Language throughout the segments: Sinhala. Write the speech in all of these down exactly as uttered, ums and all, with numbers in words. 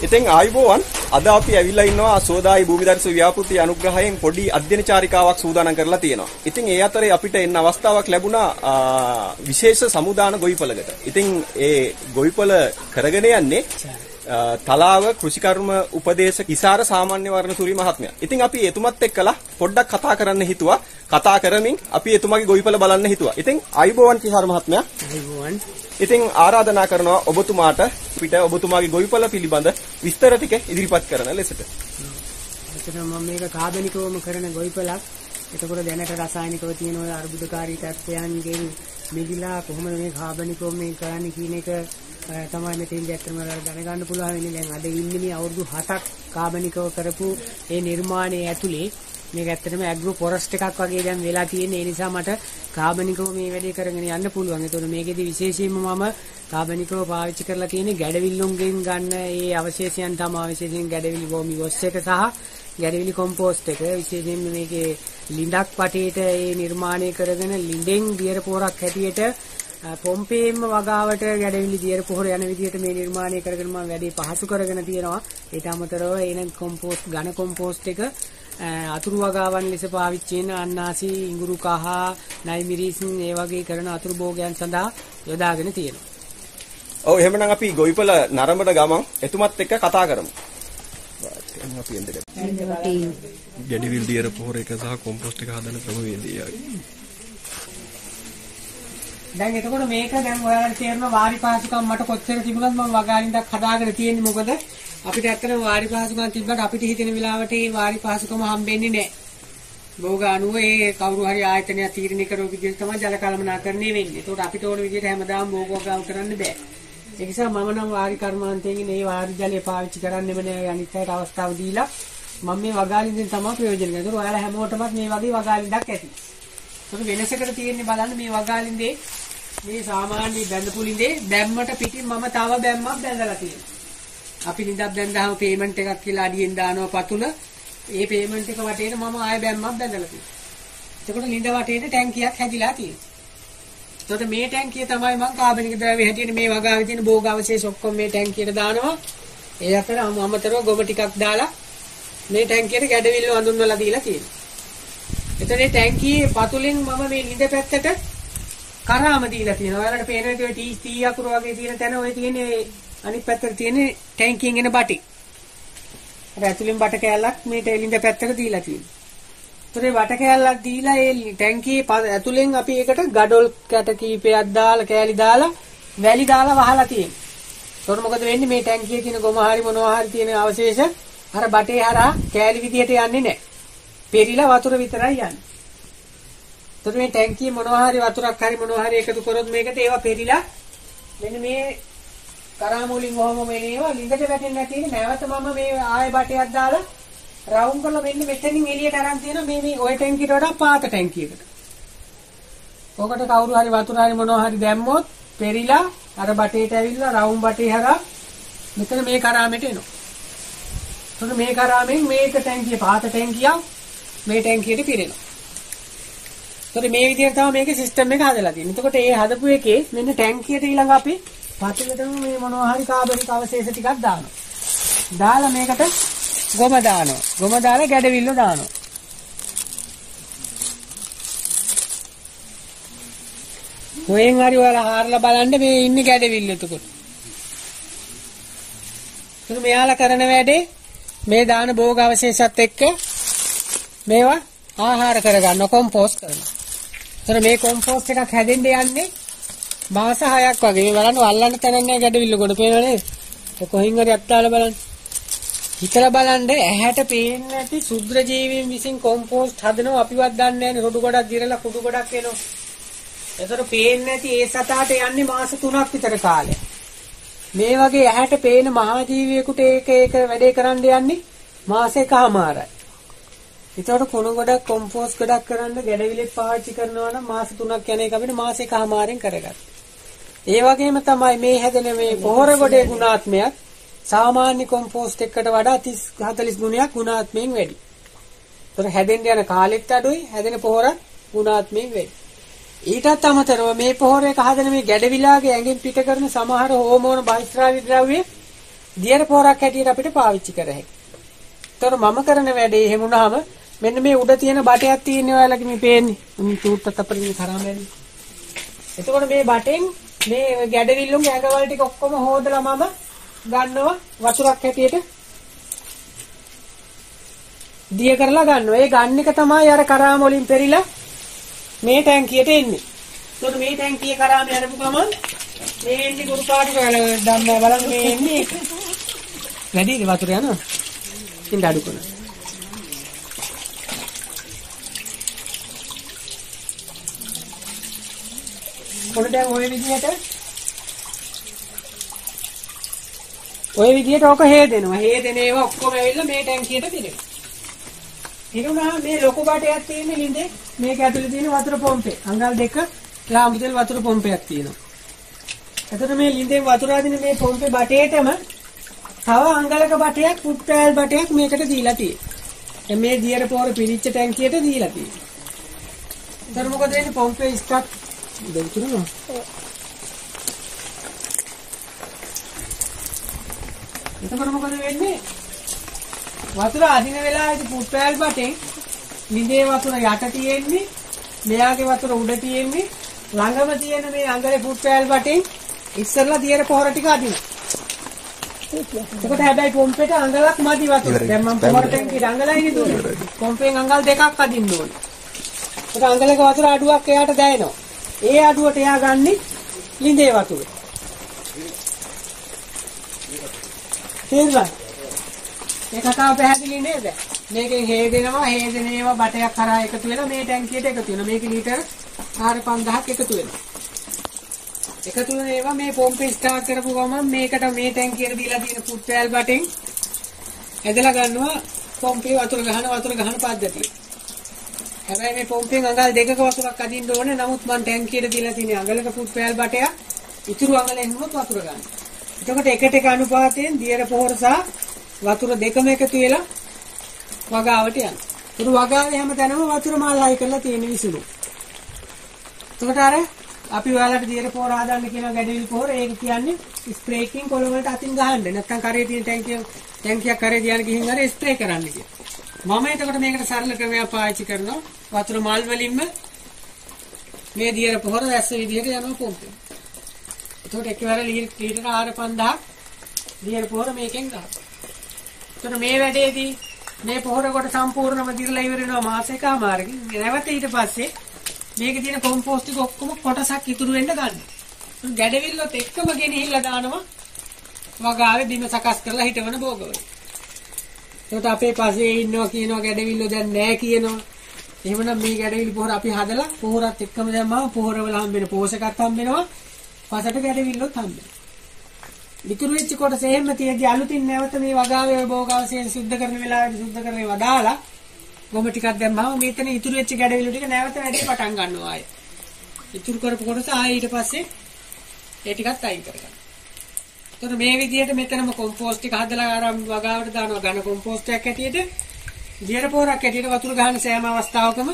ඉතින් ආයුබෝවන් අද අපි ඇවිල්ලා ඉන්නවා සෝදායි භූමිදර්ශ ව්‍යාපෘති අනුග්‍රහයෙන් පොඩි අධ්‍යයන චාරිකාවක් සූදානම් කරලා තියෙනවා. ඉතින් ඒ අතරේ අපිට එන්න අවස්ථාවක් ලැබුණා විශේෂ සමුදාන ගොවිපළකට. ඉතින් ඒ ගොවිපළ කරගෙන යන්නේ තලාව කෘෂිකර්ම උපදේශක ඉසාර සාමාන්‍ය වර්ණසූරි මහත්මයා. ඉතින් අපි එතුමත් එක්කලා පොඩ්ඩක් කතා කරන්න හිතුවා. කතා කරමින් අපි එතුමාගේ ගොවිපළ බලන්න හිතුවා. ඉතින් ආයුබෝවන් ඉසාර මහත්මයා. ආයුබෝවන්. ඉතින් ආරාධනා කරනවා ඔබතුමාට පිට ඔබතුමාගේ ගොවිපළ පිළිබඳ විස්තර ටික ඉදිරිපත් කරන ලෙසට. එතන මම මේක කාබනිකවම කරන ගොවිපළක්. එතකොට දැනට රසායනිකව තියෙන ඔය අර්බුදකාරී තත්ත්වයන්ගෙන් මිදිලා කොහොමද මේ කාබනිකව මේ කරන්නේ කියන එක තමයි මෙතෙන් ඇත්තටම දැනගන්න පුළුවන් වෙන්නේ. දැන් අද ඉන්නේ මේ අවුරුදු හතක් කාබනිකව කරපු ඒ නිර්මාණයේ ඇතුලේ මේක ඇත්තටම ඇග්‍රෝ ෆොරස්ට් එකක් වගේ දැන් වෙලා තියෙන. ඒ නිසා මට කාබනිකව මේ වැඩේ කරගෙන යන්න පුළුවන්. ඒතකොට මේකෙදි විශේෂයෙන්ම මම කාබනිකව පාවිච්චි කරලා තියෙන්නේ ගැඩවිල්ලුන්ගෙන් ගන්න ඒ අවශේෂයන් තමයි විශේෂයෙන් ගැඩවිලි භූමි වොස් එක සහ ගැඩවිලි කොම්පෝස්ට් එක. විශේෂයෙන්ම මේකේ ලිඳක් වටේට ඒ නිර්මාණය කරගෙන ලිඳෙන් දියර පොහොරක් හැටියට පොම්පේම වගාවට ගැඩවිලි දියර පොහොර යන විදිහට මේ නිර්මාණය කරගෙන මම වැඩේ පහසු කරගෙන තියෙනවා. ඊට අමතරව එන කොම්පෝස්ට් ඝන කොම්පෝස්ට් එක අතුරු වගාවන් ලෙස පාවිච්චි වෙන අන්නාසි ඉඟුරු කහ නයිමිරිස් ඒ වගේ කරන අතුරු භෝගයන් සඳහා යොදාගෙන තියෙනවා. ඔව් එහෙමනම් අපි ගොවිපළ නරඹන ගමන් එතුමත් එක්ක කතා කරමු. අපි එන්නේ. ගැඩවිලි දියර පොහොර එක සහ කොම්පෝස්ට් එක හදන ක්‍රමවේදය. දැන් එතකොට මේක දැන් ඔයාලට තේරෙනවා වාරි පහසුකම් මට කොච්චර තිබුණත් මම වගාලින්දක් හදාගෙන තියෙන්නේ. මොකද අපිට ඇත්තටම වාරි පහසුකම් තිබ්බට අපිට හිතෙන වෙලාවට ඒ වාරි පහසුකම හම්බෙන්නේ නැහැ. භෝග අණුව ඒ කවුරු හරි ආයතනයක් තීරණය කරපු විදිහට තමයි ජල කළමනාකරණය වෙන්නේ. ඒකට අපිට ඕන විදිහට හැමදාම භෝග වගාව කරන්න බෑ. ඒ නිසා මම නම් වාරි කර්මාන්තයෙන් මේ වාරි ජලය පාවිච්චි කරන්නෙම නෑ. අනිත් අයට අවස්ථාව දීලා මම මේ වගාලින්දෙන් තමයි ප්‍රයෝජන ගන්නේ. ඒක ඔයාලා හැමෝටමත් මේ වගේ වගාලින්දක් ඇති. ඒක වෙනසකට තියෙන්නේ බලන්න මේ වගාලින්දේ මේ සාමාන්‍ය බැඳපු ලිඳේ බැම්මට පිටින් මම තව බැම්මක් බැඳලා තියෙනවා. අපි ලිඳක් බැඳාම පේමන්ට් එකක් කියලා අඩියෙන් දානවා පතුල. ඒ පේමන්ට් එක වටේට මම ආයෙ බැම්මක් බැඳලා තියෙනවා. එතකොට ලිඳ වටේට ටැංකියක් හැදිලා තියෙනවා. එතකොට මේ ටැංකිය තමයි මම කාබනික ද්‍රව්‍ය හැටියට මේ වගාවේ තියෙන භෝග අවශේෂ ඔක්කොම මේ ටැංකියට දානවා. ඒ අතර අමතරව ගොම ටිකක් දාලා මේ ටැංකියට ගැඩවිල්ල වඳුන්වලා දීලා තියෙනවා. එතකොට මේ ටැංකියේ පතුලෙන් මම මේ ලිඳ පැත්තට කරාම දීලා තියෙනවා. ඔයාලට පේන විදිහට ටී ටී අකුර වගේ තියෙන තැන ඔය තියෙන්නේ අනිත් පැත්තට තියෙන ටැංකියෙන් එන බටි. අර ඇතුලෙන් බට කෑල්ලක් මේ ටෙලින්ද පැත්තට දීලා තියෙනවා. ඒතරේ බට කෑල්ලක් දීලා ඒ ටැංකියේ ඇතුලෙන් අපි ඒකට ගඩොල් කැට කීපයක් දාලා කෑලි දාලා වැලි දාලා වහලා තියෙනවා. ඒතකොට මොකද වෙන්නේ මේ ටැංකියේ තියෙන ගොම හරි මොනවා හරි තියෙන අවශේෂ අර බටේ හරහා කෑලි විදිහට යන්නේ නැහැ. පෙරිලා වතුර විතරයි යන්නේ. එතකොට මේ ටැංකියේ මොනවා හරි වතුරක් හරි මොනවා හරි එකතු කරොත් මේකට ඒවා පෙරිලා මෙන්න මේ කරාමූලින් වහම මේ ඒවා ලිඳට වැටෙන්නේ නැති ඉන්නේ. නැවත මම මේ ආයෙ බටයක් දාලා රවුම් කරලා මෙන්න මෙතනින් එළියට අරන් තියෙනවා මේ මේ ওই ටැංකියට වඩා පාත ටැංකියකට. ඔකට කවුරු හරි වතුර හරි මොනවා හරි දැම්මොත් පෙරිලා අර බටේට ඇවිල්ලා රවුම් බටේ හරහා මෙතන මේ කරාමෙට එනවා. එතකොට මේ කරාමෙන් මේක ටැංකිය පාත ටැංකියක් මේ ටැංකියට පිරෙනවා. ඒතකොට මේ විදිහට තමයි මේකේ සිස්ටම් එක හදලා තියෙන්නේ. එතකොට මේ හදපු එකේ මෙන්න ටැංකියට ඊළඟ අපි පතුලටම මේ මොනවා හරි කාබනික අවශේෂ ටිකක් දානවා. දාලා මේකට ගොම දානවා. ගොම දාලා ගැඩවිල්ල දානවා. කොහෙන් හරි ඔයාලා හාරලා බලන්න මේ ඉන්නේ ගැඩවිල්ල එතකොට. ඒක මෙයාලා කරන වැඩේ මේ දාන භෝග අවශේෂات එක්ක මේවා ආහාර කරගන්න කොම්පෝස්ට් කරනවා. ඒතර මේ කොම්පෝස්ට් එකක් හැදෙන්න යන්නේ මාස හයක් වගේ. මේ බලන්න අල්ලන්න තැනක් නැහැ ගැඩවිල්ල කොට පේනවනේ. ඒ කොහින් හරි අත්තාලා බලන්න. හිතලා බලන්න ඇහැට පේන්නේ නැති ශුද්‍ර ජීවීන් විසින් කොම්පෝස්ට් හදනවා අපිවත් දන්නේ නැහැ නේ. රොඩු ගොඩක් දිරලා කුඩු ගොඩක් එනවා. ඒතර පේන්නේ නැති ඒ සතාට යන්නේ මාස තුනක් විතර කාලයක්. මේ වගේ ඇහැට පේන මහා ජීවියෙකුට ඒක ඒක වැඩේ කරන්න යන්නේ මාසෙකමාරයි. ඒතකොට කුණු ගොඩක් කොම්පෝස්ට් ගොඩක් කරන්න ගැඩවිලි පාවිච්චි කරනවා නම් මාස තුනක් යන එක අපිට මාසෙකමාරෙන් කරගන්න. ඒ වගේම තමයි මේ හැදෙන මේ පොහොර ගොඩේ ගුණාත්මයක් සාමාන්‍ය කොම්පෝස්ට් එකකට වඩා තිස් හතළිස් ගුණයක් ගුණාත්මයෙන් වැඩි. ඒතර හැදෙන්න යන කාලෙත් අඩුයි, හැදෙන පොහොර ගුණාත්මයෙන් වැඩි. ඊටත් අමතරව මේ පොහොර එක හදන මේ ගැඩවිලාගේ ඇඟෙන් පිට කරන සමහර හෝමෝන බහිස්රාවි ද්‍රව්‍ය දියර පොහොරක් හැටියට අපිට පාවිච්චි කර හැකියි. ඒතර මම කරන වැඩේ එහෙම වුණාම මෙන්න මේ උඩ තියෙන බටයක් තියෙන ඔයාලගේ මේ පේන්නේ. මේ චූට්ටත් අපරින් කරාම යන්නේ. එතකොට මේ බටෙන් මේ ගැඩවිල්ලුන්ගේ ඇඟවල ටික ඔක්කොම හොදලා මම ගන්නවා වතුරක් හැටියට දිය කරලා ගන්නවා. ඒ ගන්න එක තමයි අර කරාම වලින් පෙරිලා මේ ටැංකියට එන්නේ. එතකොට මේ ටැංකිය කරාම යනපු ගමන් මේ එන්නේ කුරු පාටු වල දැම්මා බලන්න මේ එන්නේ වැඩිද වතුර යනවා. ඉතින් අඩු කරනවා. කොහොමද දැන් ওই විදිහට ওই විදිහට ඔක හේදෙනවා. හේදෙන ඒවා ඔක්කොම ඇවිල්ලා මේ ටැංකියට දිනෙනවා. ඊළඟා මේ ලොකු බටයක් තියෙන ලින්දේ මේක ඇතුලේ තියෙන වතුර පොම්පේ. අඟල් දෙක ලාම්බුතෙල් වතුර පොම්පයක් තියෙනවා. එතකොට මේ ලින්දේ වතුර අදින මේ පොම්පේ බටේටම තව අඟලක බටයක් පුට්ටෑල් බටයක් මේකට දීලා තියෙනවා. මේ දියර පොර පිරිච්ච ටැංකියට දීලා තියෙනවා. ඊතර මොකද වෙන්නේ පොම්පේ ස්ටාර්ට් දෙතුනෝ. එතකොට මොකද වෙන්නේ? වතුර අදින වෙලාවේදී පුට්ටෑල් බටෙන් ලිඳේ වතුර යට තියෙන්නේ, මෙයාගේ වතුර උඩ තියෙන්නේ, ළඟම තියෙන මේ අඟලේ පුට්ටෑල් බටෙන් ඉස්සරලා දියර පොහොර ටික අදිනවා. එතකොට හැබැයි පොම්පෙට අඟලක් මදි වතුර. දැන් මම පොහොර ටැංකියට අඟලයිනේ දුන්නේ. පොම්පෙන් අඟල් දෙකක් අදින්න ඕනේ. ඒක අඟලක වතුර අඩුවක් එයාට දැනෙනවා. ඒ අඩුවට එයා ගන්නේ ලිඳේ වතුර. තේරුණා? මේ කතාව පැහැදිලි නේද? මේකෙන් හේදෙනවා, හේදෙන ඒවා බටයක් කරා එකතු වෙලා මේ ටැංකියට එකතු වෙනවා. මේක ලීටර් හාර පන්දහක් එකතු වෙනවා. එකතු වෙන ඒවා මේ පොම්පේ ස්ටාර්ට් කරපු ගමන් මේකට මේ ටැංකියට දීලා තියෙන පුට්ටෑල් බටෙන් ඇදලා ගන්නවා පොම්පේ වතුර ගහන වතුර ගහන පද්ධතිය. හැබැයි මේ පොම්පෙන් අඟල් දෙකක වතුරක් අදින්න ඕනේ. නමුත් මම ටැංකියට දීලා තියෙන අඟලක පුට්ටෑල් බටයක් ඉතුරු අඟලෙන් වුණොත් වතුර ගන්න. එතකොට එකට එක අනුපාතයෙන් දියර පොහොර සහ වතුර දෙකම එකතු වෙලා වගාවට යනවා. ඒක වගාවේ හැමතැනම වතුර මාලයි කරලා තියෙන විසුණු. එතකොට අර අපි ඔයාලට දියර පොහොර හදන්න කියන ගැඩවිල් පොහොර ඒක කියන්නේ ස්ප්‍රේකින් කොළ වලට අතින් ගහන්න. නැත්නම් කරේ තියෙන ටැංකිය ටැංකියක් කරේ දියන ගිහින් අර ස්ප්‍රේ කරන්න කියන. මම එතකොට මේකට සරල ක්‍රමයක් පාවිච්චි කරනවා. වතුර මල් වලින්ම මේ දියර පොහොර දැස්ස විදිහට යනවා පොම්පේ. එතකොට එකවර ලීටර් හාර පන්දහක් දියර පොහොර මේකෙන් ගන්නවා. එතකොට මේ වැඩේදී මේ පොහොර කොට සම්පූර්ණම දිරලා ඉවර වෙනවා මාසෙකමාරකින්. නැවත ඊට පස්සේ මේකේ තියෙන කොම්පෝස්ට් ටික ඔක්කොම කොටසක් ඉතුරු වෙන්න ගන්න. ගැඩවිල්ලොත් එක්කම ගෙනහිල්ලා දානවා වගාවේ බිම සකස් කරලා හිටවන භෝගවල. ඒකට අපේ පස්සේ ඉන්නවා කියනවා ගැඩවිල්ලෝ දැන් නැහැ කියනවා. එහෙමනම් මේ ගැඩවිලි පොහොර අපි හදලා පොහොරත් එක්කම දැම්මම පොහොරවල හම්බෙන පෝෂකත් හම්බෙනවා. පසට ගැඩවිල්ලොත් හම්බෙනවා. ඉතුරු වෙච්ච කොටස එහෙම තියදී අලුතින් නැවත මේ වගාවේ භෝගාවශේෂ සුද්ධ කරන වෙලාවට සුද්ධ කරේ වදාලා ගොම ටිකක් දැම්මම මෙතන ඉතුරු වෙච්ච ගැඩවිලු ටික නැවත වැඩේ පටන් ගන්නවා ආයේ. ඉතුරු කරපු කොටස ආයේ ඊට පස්සේ ඒ ටිකත් අයින් කරගන්න. එතකොට මේ විදිහට මෙතනම කොම්පෝස්ට් ටික හදලා ආරම් වගාවට දානවා. ඝන කොම්පෝස්ට් එකක් ඇටියට දියර පොහොරක් ඇටියට වතුර ගන්න සෑම අවස්ථාවකම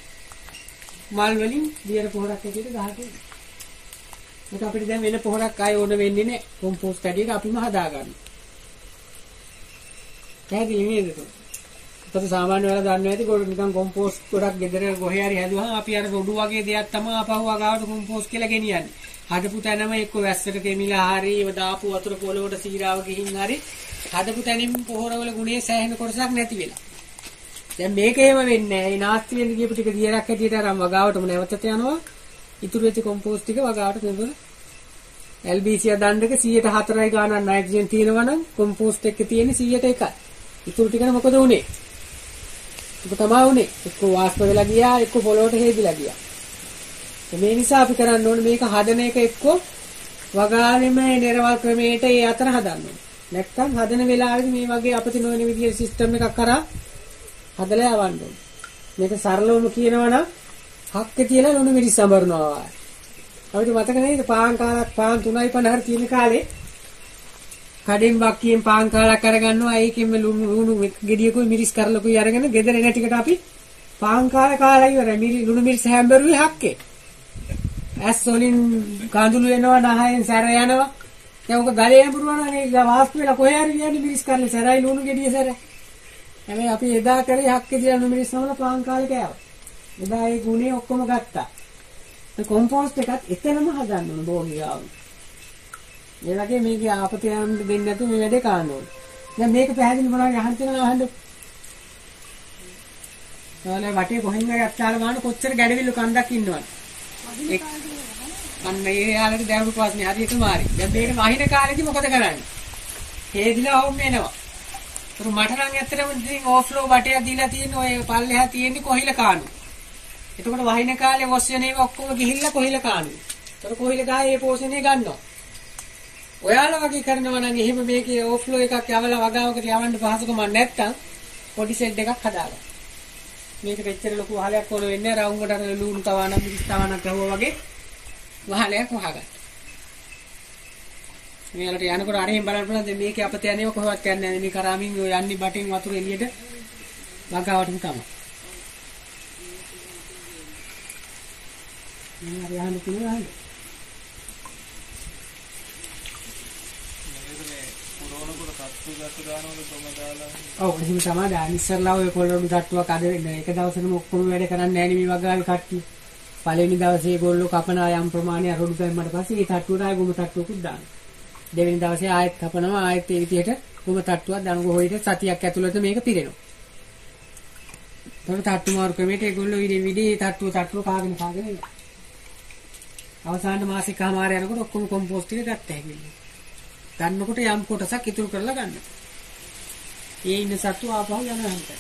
මල් වලින් දියර පොහොරක් ඇටියට ගහගෙන. ඒක අපිට දැන් වෙන පොහොරක් ආයෙ ඕන වෙන්නේ නැහැ. කොම්පෝස්ට් ඇටියට අපිම හදාගන්න. පැහැදිලි නේද? ඒකත් සාමාන්‍ය වෙලා දන්නවා ඇති ගොඩ නිකන් කොම්පෝස්ට් ගොඩක් ගෙදර කොහේ හරි හැදුවහම අපි අර රොඩු වගේ දෙයක් තමයි අපහුව ගාවට කොම්පෝස්ට් කියලා ගෙනියන්නේ. හදපු තැනම එක්ක වැස්සට කෙමිලා හරි ඒව දාපු වතුර පොළොවට සීරාව ගිහින් හරි හදපු තැනින් පොහොරවල ගුණයේ සෑහෙන කොටසක් නැති වෙලා. දැන් මේක එහෙම වෙන්නේ නැහැ. ඒ නාස්ති වෙන්න ගියපු ටික දියරක් හැටියට අරන් වගාවටම නැවතට යනවා. ඉතුරු වෙච්ච කොම්පෝස්ට් ටික වගාවට දෙන්න. එල් බී සී දණ්ඩක සීයට හතරයි ගානක් නයිට්‍රජන් තියෙනවා නම් කොම්පෝස්ට් එකේ තියෙන්නේ සීයට එකයි. ඉතුරු ටික මොකද උනේ? ඒක තමයි උනේ. එක්ක වාෂ්ප වෙලා ගියා, එක්ක පොළොවට හේදිලා ගියා. මේ නිසා අපි කරන්න ඕනේ මේක හදන එක එක්ක වගාවෙම නිර්වල් ක්‍රමයට ඒ අතර හදන්න ඕනේ. නැත්තම් හදන වෙලාවේදී මේ වගේ අපිට නොවන විදිහේ සිස්ටම් එකක් කරා හදලා යවන්න ඕනේ. මේක සරලවම කියනවා නම් හක්කේ තියලා ලුණු මිරිස් සම්බරනවා. අපිට මතක නේද පාන් කාලක් පාන් තුනයි පනහට තියෙන කාලේ කඩෙන් බක්කියෙන් පාන් කාලක් අරගන්නවා. ඒකෙම ලුණු ලුණු ගෙඩියකුයි මිරිස් කරලකුයි අරගෙන ගෙදර එන ටිකට අපි පාන් කාල කාලා ඉවරයි. මිරි ලුණු මිරිස් හැම්බරුවේ හක්කේ. ඇස් වලින් කඳුළු එනවා, නහයෙන් සැර යනවා. දැන් ඔක ගලේ අඹරුවා නේ වාස්තු වෙලා කොහේ හරි යන්නේ මිරිස් කරන්නේ සරයි ලුණු ගෙඩිය සර. හැබැයි අපි එදා කරේ හක්කේ දාන මිරිස් නමල පාන් කාලේ කෑවා. එදා ඒ ගුණේ ඔක්කොම ගත්තා. ඒ කොම්පෝස්ට් එකත් එතනම හදන්න ඕන බෝගියාව. මේ වගේ මේකේ ආපතයන් දෙන්නේ නැතුව මේ වැඩේ කරන්න ඕන. දැන් මේක පැහැදිලි මොනවද අහන්න තියෙනවා අහන්න. ඔයාලා වටේ කොහෙන් හරි අත්තාලා ගන්න කොච්චර ගැඩවිල්ල කන්දක් ඉන්නවද? එක් අන්න ඒ යාලට දැවුණු ප්‍රශ්නේ හරියට මාරි. දැන් මේක වහින කාලෙදි මොකද කරන්නේ? හේදිලා වොම් එනවා. ඒතර මට නම් ඇත්තටම ඉතින් ඕෆ්ලෝ වටේ දීලා තියෙන ඔය පල්ලෙහා තියෙන්නේ කොහිල කාණු. එතකොට වහින කාලේ වොස්යනේ ඔක්කොම ගිහිල්ලා කොහිල කාණු. ඒතර කොහිල ගායේ ඒ පෝෂණය ගන්නවා. ඔයාලා වගේ කරනවා නම් එහෙම මේකේ ඕෆ්ලෝ එකක් යවලා වගාවකට යවන්න පහසුකමක් නැත්තම් පොඩි සෙට් එකක් හදාගන්න. මේක දෙච්චර ලොකු වහලයක් වල වෙන්නේ රවුම්කට අර ලුණු තවානම් මිරිස් තවානක් ගහුවා වගේ වහලයක් වහගන්න. මෙයාලට යනකොට අරහෙන් බලන්න පුළුවන් දැන් මේකේ අපත යන්නේ කොහොමවත් යන්නේ නැහැ. මේ කරාමින් ඔය යන්නේ බටින් වතුර එළියට වගාවටම තමයි. මේ හරි අහන්න පුළුවන් අහන්න. ඔව් එහෙම තමයි දැන් ඉස්සරලා ඔය කොල්ලොඩු තට්ටුවක් අද එක දවසෙම ඔක්කොම වැඩ කරන්නේ නැහැ නේ මේ වගාවේ කට්ටිය. පළවෙනි දවසේ ඒගොල්ලෝ කපන යම් ප්‍රමාණයක් රොඩු දැම්මට පස්සේ ඒ තට්ටුවට ආයෙ ගොම තට්ටුවකුත් දානවා. දෙවෙනි දවසේ ආයෙත් කපනවා ආයෙත් ඒ විදිහට ගොම තට්ටුවක් දානවා. කොහොයිද සතියක් ඇතුළත මේක පිරෙනවා. ඒතකොට තට්ටු මාරු ක්‍රමයට ඒගොල්ලෝ විදි විදි තට්ටුව තට්ටුව කාගෙන කාගෙන යනවා. අවසාන මාසිකමාර යනකොට ඔක්කොම කොම්පෝස්ට් එක ගත්ත හැකියි. ගන්නකොට යම් කොටසක් ඉතුරු කරලා ගන්න. ඒ ඉන්න සත්තු ආපහු යනවා හන්ට.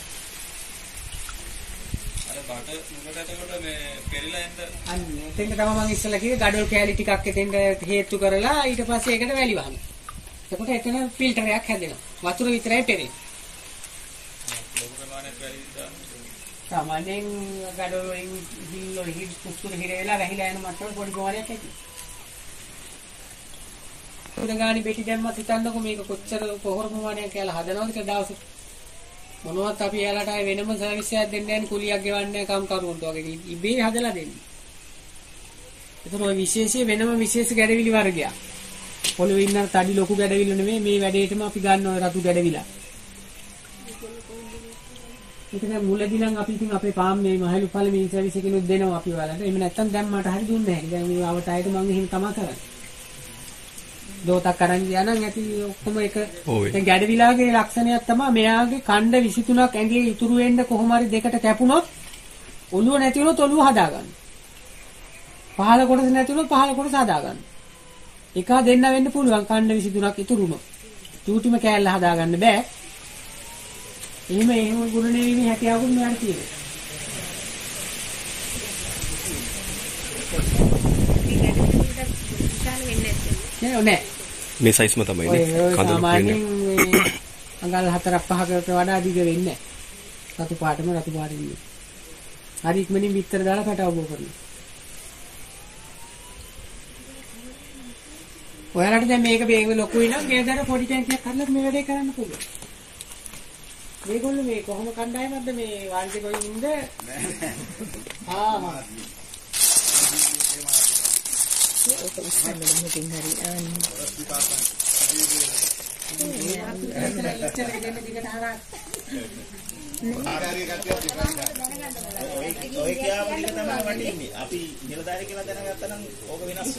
අර බඩ නුඹට මේ පෙරිලා එන්න අන්න එතෙන්ට තමයි මම ඉස්සලා කිව්වේ ගඩොල් කෑලි ටිකක් එතෙන්ට හේතු කරලා ඊට පස්සේ ඒකට වැලි වහනවා. එතකොට එතන ෆිල්ටරයක් හැදෙනවා. වතුර විතරයි පෙරෙන්නේ. ලොකු ප්‍රමාණයක් වැලි දාන්න. සාමාන්‍යයෙන් ගඩොල් වලින් හිල්ලෝ හිල් පුස්තුර හිරේලා වැහිලා යන මට්ටම පොඩි ප්‍රමාණයක් ඇති. උදගානි බෙටි දැම්මත් හිතන්නකො මේක කොච්චර පොහොර ප්‍රමාණයක් කියලා හදනවද කියලා දවසට. මොනවත් අපි යාලට ආයේ වෙනම සර්විස් එකක් දෙන්න යන්නේ කුලියක් ගෙවන්නේ කම් කරුවන්ට වගේ ඉබේ හදලා දෙන්නේ. ඒතර ඔය විශේෂයේ වෙනම විශේෂ ගැඩවිලි වර්ගයක්. පොළොවේ ඉන්න තඩි ලොකු ගැඩවිල්ල නෙමෙයි මේ වැඩේටම අපි ගන්න ඔය රතු ගැඩවිලා. ඒක දැන් මුලදී නම් අපි ඉතින් අපේ පාම් මේ මහලු පළමේ සර්විස් එකකිනුත් දෙනවා අපි ඔයාලට. එහෙම නැත්තම් දැන් මට හරි දුන්නේ නැහැ. දැන් මේ ආවට ආයෙත් මම එහෙම තමයි කරන්නේ. දෝතක් අරන් ගියා නම් ඇති ඔක්කොම එක දැන් ගැඩවිලාගේ ලක්ෂණයක් තමයි මෙයාගේ කණ්ඩ විසිතුනක් ඇඟේ ඉතුරු වෙන්න කොහොම හරි දෙකට කැපුණොත් ඔළුව නැති වුණොත් ඔළුව හදාගන්න. පහළ කොටස නැති වුණොත් පහළ කොටස හදාගන්න. එක දෙන්න වෙන්න පුළුවන් කණ්ඩ විසිතුනක් ඉතුරු වුණොත්. චූටිම කෑල්ල හදාගන්න බෑ. එහෙම එහෙම ගුණ නෙවෙයි හැකියාවකුත් මෙයාට තියෙනවා. නෑ නෑ මේ සයිස්ම තමයි නේ කඳුළු සාමාන්‍යයෙන් අඟල් හතරක් පහකට වඩා දිග වෙන්නේ නෑ. රතු පාටම රතු පාටින් ඉන්නේ. හරි ඉක්මනින් පිටර දාලා පැටවබෝ කරනවා. ඔයාලට දැන් මේක මේක ලොකුයි නම් මේකට පොඩි ටැංකියක් හදලා මේ වැඩේ කරන්න පුළුවන්. මේගොල්ලෝ මේ කොහොම කණ්ඩායමක්ද මේ වාල්ටි ගොයින් ඉඳ ආ ඒක ඉස්සෙල්ලා මෙතෙන් හරි ආන්නේ ඔය කියාපු ටික තමයි වටින්නේ. අපි නිලධාරි කියලා දැනගත්තා නම් ඕක වෙනස්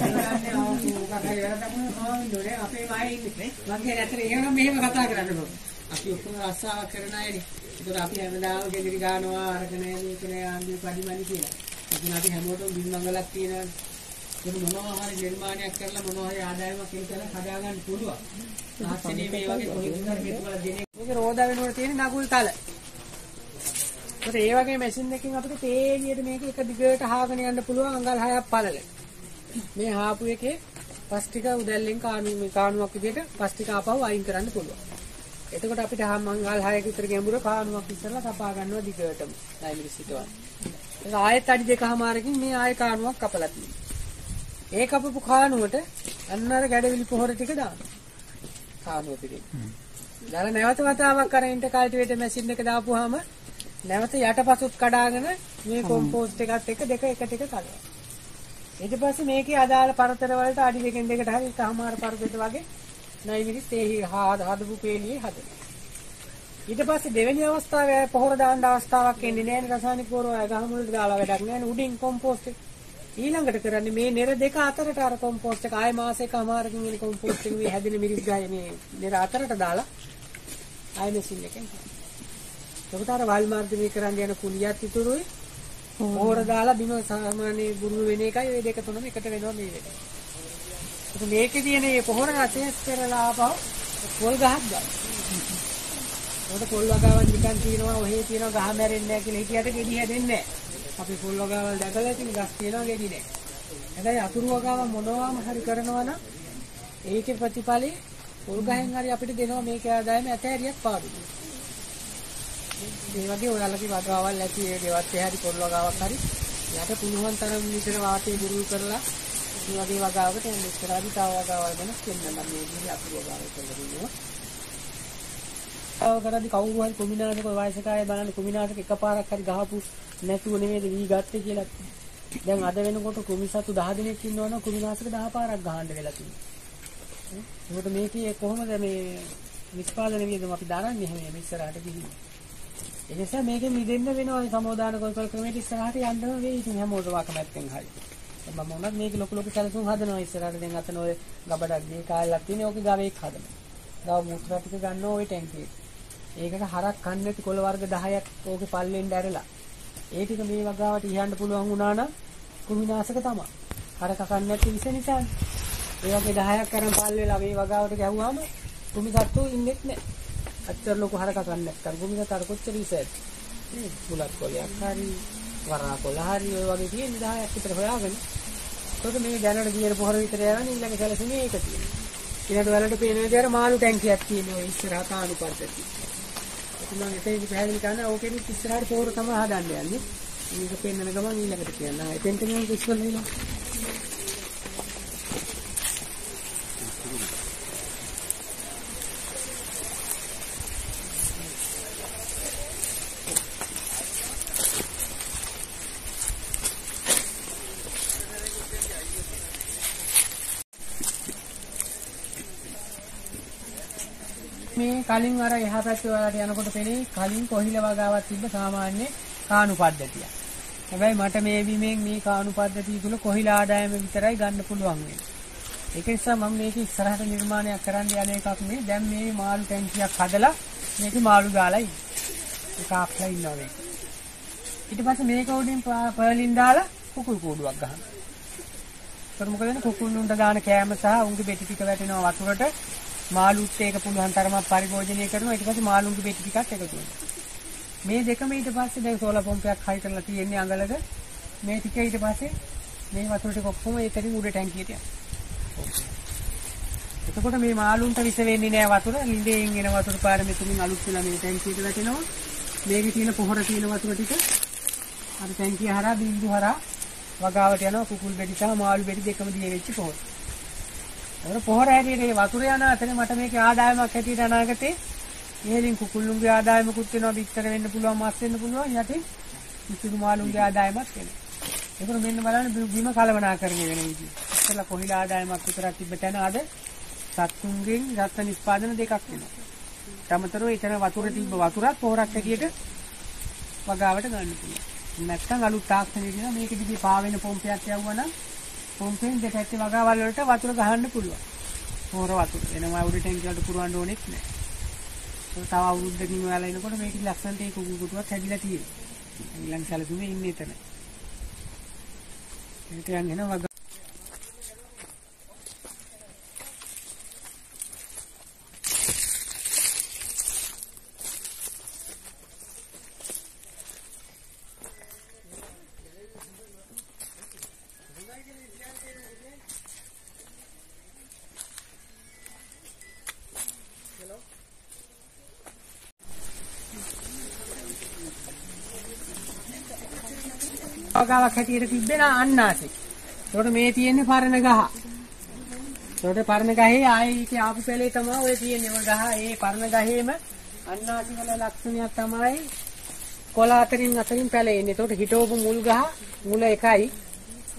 වෙනවා. අපේ මායි ඉන්නේ. මගේ ඇතර එහෙම මෙහෙම කතා කරන්න ඕන. අපි ඔක්කොම රස්සාවක් කරන අයනේ. ඒකට අපි හැමදාම ගෙදරි ගන්නවා අරගෙන මේක නෑ ආන්දි පරිමණි කියලා. ඉතින් අපි හැමෝටම බින්මංගලක් තියෙනවා. ඒක මොනවා හරි නිර්මාණයක් කරලා මොනවා හරි ආදායමක් කියලා හදාගන්න පුළුවන්. ආස්තිනේ මේ වගේ කොහෙන්ද මේකවල දෙන්නේ. මේක රෝදා වෙනකොට තියෙන නගුල් තල. ඒකට ඒ වගේ මැෂින් එකකින් අපිට තේලියට මේක එක දිගට හාගෙන යන්න පුළුවන් අඟල් හයක් පළල. මේ හාපු එකේ ප්ලාස්ටික උදැල්ලෙන් කාණු මේ කාණුවක් විදිහට ප්ලාස්ටික ආපහු අයින් කරන්න පුළුවන්. එතකොට අපිට මංගල් හයක විතර ගැඹුර කාණුවක් ඉස්සරලා කපා ගන්නවා දිගටම. නයිමිලි සිටවන්න. ඒක ආයෙත් අඩි දෙකමාරකින් මේ ආයෙ කාණුවක් කපලා තියෙනවා. ඒ කපපු කාණුවට අන්න අර ගැඩවිලි පොහොර ටික දාන්න. කාණුව පිටින්. දාලා නැවත වතාවක් අර ඉන්ටර්කල්ටිවේටර් මැෂින් එක දාපුවාම නැවත යටපසුත් කඩාගෙන මේ කොම්පෝස්ට් එකත් එක්ක දෙක එකට එක කලනවා. ඊට පස්සේ මේකේ අදාළ පරතර වලට අඩි දෙකෙන් දෙකට හරි එකමාර පරතර වගේ නයි මිනිස් ඒ හදපු පේලියේ හදනවා. ඊට පස්සේ දෙවෙනි අවස්ථාවේ පොහොර දාන්න අවස්ථාවක් එන්නේ නැහැ නේ රසායනික පොහොර ගහ මුලට දාලා වැඩක් නැහැ නේ උඩින් කොම්පෝස්ට් එක. ඊළඟට කරන්නේ මේ නෙර දෙක අතරට අර කොම්පෝස්ට් එක ආයෙ මාසෙකමාරකින් එන කොම්පෝස්ට් එක මේ හැදෙන මිරිස් ගහේ මේ නෙර අතරට දාලා ආයෙ මැෂින් එකෙන්. ඒකට අර වල් මාර්ගණය කරන්න යන කුලියත් ඉතුරුයි. පොහොර දාලා බිම සාමාන්‍ය ගුරු වෙන එකයි ওই දෙක තුනම එකට වෙනවා මේ වෙලේ. ඒක මේකේ තියෙන මේ පොහොර රසය කරලා ආපහු පොල් ගහක් ගන්න. උඩ පොල් වගාවක් නිකන් තියනවා ඔහේ තියනවා ගහ මැරෙන්නේ නැහැ කියලා හිතියට ගෙඩි හැදෙන්නේ නැහැ. අපි පොල් වගාවල් දැකලා තියෙන ගස් තියනවා ගෙඩි නැහැ. හැබැයි අතුරු වගාව මොනවාම හරි කරනවා නම් ඒකේ ප්‍රතිඵලෙ පොල් ගහෙන් හරි අපිට දෙනවා මේකේ ආදායම ඇතෑරියක් පාඩුයි. ඒ වගේ ඔයාලගේ වගාවල් ඇති ඒ ගෙවත් හැරි පොල් වගාවක් හරි යට පුළුවන් තරම් විතර වාතය දුරු කරලා මේ වගේ වගාවකට එන්න ඉස්සරහදී තව වගාවල් ගැන කියන්න නම් මේ විදිහට අතුරු වගාවල් කරලා දෙනවා. අවකරදී කවුරු හරි කුමිනාසක වයසක අය බලන්න කුමිනාසක එකපාරක් හරි ගහපු නැතුව නෙමෙයිද වී ගත්තේ කියලා. දැන් අද වෙනකොට කුමිසතු දහ දිනක් ඉන්නවනම් කුමිනාසක දහ පාරක් ගහන්න වෙලා තියෙනවා. ඒකට මේකේ කොහොමද මේ නිෂ්පාදනය වියදම අපි දාන්නේ එහෙම ඉස්සරහට ගිහින්. ඒ නිසා මේකෙන් මිදෙන්න වෙනවා සමෝදාන කොල්පල් ක්‍රමයට ඉස්සරහට යන්නම වෙයි. ඉතින් හැමෝටම කැමැත්තෙන් හරි. මම මොනවද මේක ලොකු ලොකු සැලසුම් හදනවා ඉස්සරහට. දැන් අතන ඔය ගබඩක් දී කාලයක් තියෙන ඕකේ ගාවේක් හදනවා. ගාව මුත්‍රා ටික ගන්නවා ওই ටැංකියේ. ඒකට හරක් කන්න නැති කොළ වර්ග දහයක් ඕකේ පල්ලෙන් ඇරලා ඒ ටික මේ වගාවට ඉහන්න පුළුවන් වුණා නම් කුමිනාසක තමයි. හරක කන්න නැති විස නිසා. ඒ වගේ දහයක් අරන් පල් වෙලා මේ වගාවට ගැහුවාම කුමිසත්තු ඉන්නෙත් නැහැ. අච්චර ලොකු හරක කන්න නැත්නම් කුමිසත් අර කොච්චර ඉසෙත්. මේ බුලත් කොලයක් හරි වරා කොළ හරි ඔය වගේ තියෙන දහයක් විතර හොයාගෙන. ඒක මේ දැනට ගියර පොහොර විතර යනවා ඊළඟ සැලසුමේ ඒක තියෙනවා. ඊළඟට වලට පේන විදිහට මාළු ටැංකියක් තියෙනවා ඉස්සරහා කාණු පද්ධතිය. මම එතනදි පැහැදිලි කරනවා ඕකෙදි ඉස්සරහට පොහොර තමයි හදන්න යන්නේ. මේක පෙන්නන ගමන් ඊළඟට කියනවා. එතෙන්ට මම ඉස්සෙල් වෙනවා. මේ කලින් අර එහා පැත්තේ ඔයාලට යනකොට පෙනේ කලින් කොහිල වගාවක් තිබ්බ සාමාන්‍ය කාණු පද්ධතිය. හැබැයි මට මේ බිමෙන් මේ කාණු පද්ධතිය තුල කොහිල ආදායම විතරයි ගන්න පුළුවන් වෙන්නේ. ඒක නිසා මම මේක ඉස්සරහට නිර්මාණයක් කරන්න යන එකක් නේ. දැන් මේ මාළු ටැංකියක් හදලා මේක මාළු දාලා ඉන්නේ. ඒක අප්ලා ඉන්නවා මේක. ඊට පස්සේ මේක උඩින් පර්ලින් දාලා කුකුල් කූඩුවක් ගහනවා. ඒතර මොකද වෙන්නේ කුකුල් උන්ට දාන කෑම සහ උන්ගේ බෙටි ටික වැටෙනවා වතුරට. මාළුත් ඒක පුළුවන් තරමක් පරිභෝජනය කරනවා. ඊට පස්සේ මාළුන්ගේ බෙටි ටිකක් එකතු වෙනවා. මේ දෙකම ඊට පස්සේ දැන් සෝලාර් පම්පයක් හයි කරලා තියෙන්නේ අඟලක. මේ ටික ඊට පස්සේ මේ වතුර ටික ඔක්කොම ඒකෙන් උඩ ටැංකියට යනවා. එතකොට මේ මාළුන්ට විස වෙන්නේ නැහැ වතුර. ලිඳෙන් එන වතුර පාර මෙතනින් අලුත් වෙලා මේ ටැංකියට වැටෙනවා. මේකේ තියෙන පොහොර තියෙන වතුර ටික අර ටැංකිය හරහා බින්දු හරහා වගාවට යනවා. කුකුල් බෙටි සහ මාළු බෙටි දෙකම දිය වෙච්ච පොහොර. ඒක පොහොර හැටියට මේ වතුර යන අතරේ මට මේකේ ආදායමක් හැටියට අනාගතේ ඉහළින් කුකුල්ලුන්ගේ ආදායමකුත් වෙනවා. බිත්තර වෙන්න පුළුවන්, මස් වෙන්න පුළුවන්. යටින් කිසිදු මාළුන්ගේ ආදායමක් වෙනවා. ඒකර මෙන්න බලන්න බිම කලවනාකරණය වෙන විදිහ. ඉතලා කොහිල ආදායමක් විතරක් තිබ්බ තැන අද සත්තුන්ගෙන් රස නිෂ්පාදන දෙකක් වෙනවා. තමතරෝ එතන වතුර තිබ්බ වතුරත් පොහොරක් හැටියට වගාවට ගන්න පුළුවන්. නැත්නම් අලුත් තාක්ෂණය දින මේක දිගේ පාවෙන පොම්පයක් යවුවා නම් පොම්පෙන් දෙපැත්තේ වගාවල් වලට වතුර ගහන්න පුළුවන්. පොහොර වතුර එනවා උඩ ටැංකිය වලට පුරවන්න ඕනෙත් නැහැ. ඒක තව අවුරුද්දකින් ඔයාලා එනකොට මේක ලස්සනට ඒ කුකුල් කොටුවක් හැදිලා තියෙනවා. ඊළඟ සැලසුමේ ඉන්නේ එතන. ඒක යන්නේ නේද? වගාවක් හැටියට තිබ්බේ අන්නාසේ. ඒකට මේ තියෙන්නේ පරණ ගහ. ඒකට පරණ ගහේ ආයේ ඉති ආපු පැලේ තමයි ඔය තියෙන්නේ. ඔය ගහ ඒ පරණ ගහේම අන්නාසි වල ලක්ෂණයක් තමයි කොළ අතරින් අතරින් පැලේ ඉන්නේ. ඒකට හිටවපු මුල් ගහ මුල එකයි.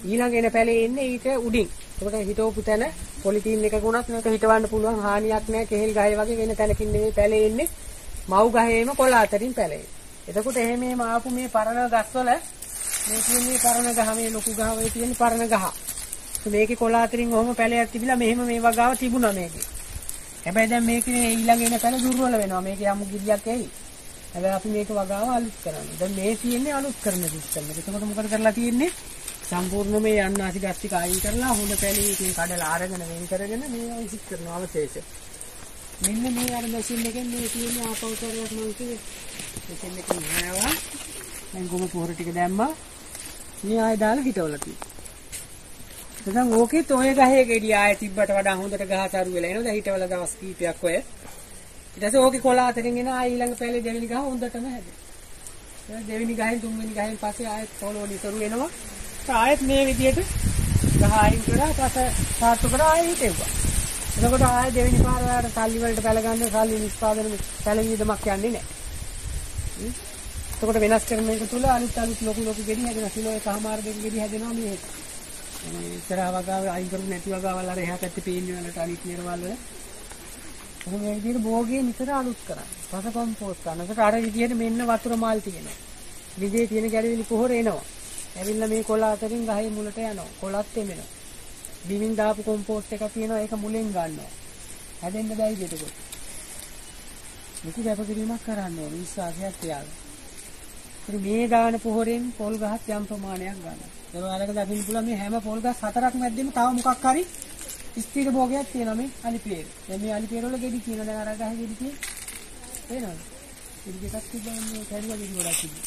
ඊළඟ එන පැලේ ඉන්නේ ඊට උඩින්. ඒකට හිටවපු තැන පොලිතීන් එකක උනත් මේක හිටවන්න පුළුවන් හානියක් නැහැ. කෙහෙල් ගහේ වගේ වෙන තැනකින් නෙවෙයි පැලේ ඉන්නේ. මව් ගහේම කොළ අතරින් පැලේ. එතකොට එහෙම එහෙම ආපු මේ පරණ ගස්වල මේ කියන්නේ පරණ ගහ මේ ලොකු ගහ වගේ තියෙන පරණ ගහ. මේකේ කොළ අතරින් ඔහොම පැලයක් තිබිලා මෙහෙම මේ වගාව තිබුණා මේකේ. හැබැයි දැන් මේකේ ඊළඟ එන පැල දුර්වල වෙනවා. මේකේ යමු ගිරියක් එයි. හැබැයි අපි මේක වගාව අලුත් කරන්නේ. දැන් මේ තියෙන්නේ අලුත් කරන සිස්ටම් එක. එතකොට මොකද කරලා තියෙන්නේ? සම්පූර්ණ මේ යන්නාසි ගස් ටික අයින් කරලා හොඳ පැලේ ඉතින් කඩලා අරගෙන වෙන් කරගෙන මේ විසික් කරනවා අවශේෂ. මෙන්න මේ අර මැෂින් එකෙන් මේ තියෙන ආපෞතරයක් මම කිව්වේ. මැෂින් එකෙන් නෑවා. දැන් ගොම පොහොර ටික දැම්මා. මේ ආයෙ දාලා හිටවලා තියෙනවා. දැන් ඕකෙත් ඔය ගහේ ගෙඩිය ආයෙ තිබ්බට වඩා හොඳට ගහ තරු වෙලා එනවා. දැන් හිටවලා දවස් කීපයක් ඔය. ඊට පස්සේ ඕකේ කොළ අතරින් එන ආයෙ ඊළඟ පැලේ දෙවෙනි ගහ හොඳටම හැදෙනවා. ඒ දෙවෙනි ගහෙන් තුන්වෙනි ගහෙන් පස්සේ ආයෙත් පොළොව ඉතුරු වෙනවා. ආයෙත් මේ විදියට ගහ අයින් කරා පස්සේ සාර්ථක කරා ආයෙ හිටෙව්වා. එතකොට ආයෙ දෙවෙනි පාර වලට සල්ලි වලට පැල ගන්න සල්ලි නිෂ්පාදන පැල වීදමක් යන්නේ නැහැ. එතකොට වෙනස් කරන එක තුල අනිත් අනිත් ලොකු ලොකු ගෙඩි හැදෙනවා. කිලෝ එකමාර දෙක ගෙඩි හැදෙනවා මේ. මේ ඉස්සරහ වගාව අයින් කරු නැති වගාවල් අර එහා පැත්තේ පේන්නේ වලට අනිත් නිර්වල වල. එහෙනම් මේ විදිහට භෝගේ නිතර අලුත් කරා. පස කොම්පෝස්ට් කරන. ඒකට අර විදිහට මෙන්න වතුර මාල් තියෙනවා. විදේ තියෙන ගැළවිලි පොහොර එනවා. ඇවිල්ලා මේ කොළ අතරින් ගහේ මුලට යනවා. කොළත් එමෙනවා. බිමින් දාපු කොම්පෝස්ට් එකක් තියෙනවා. ඒක මුලෙන් ගන්නවා. හැදෙන්න බැයි දෙතකොට. මේක වැපකිරීමක් කරන්න ඕනේ. විශ්වාසයක් තියාගන්න. ඉතින් මේ දාන පොහොරෙන් පොල් ගහක් යම් ප්‍රමාණයක් ගන්නවා. ඒක වලක දකින්න පුළුවන් මේ හැම පොල් ගස් හතරක් මැද්දෙම තව මොකක් හරි ස්ථිර භෝගයක් තියෙනවා මේ අලිපේර. දැන් මේ අලිපේර වල ගෙඩි තියෙනවා. දැන් අර ගහේ ගෙඩි තියෙන. තේරෙනවද? ගෙඩි දෙකක් තිබ්බම මේ කැඩුවා ගෙඩි ගොඩක් තිබ්බා.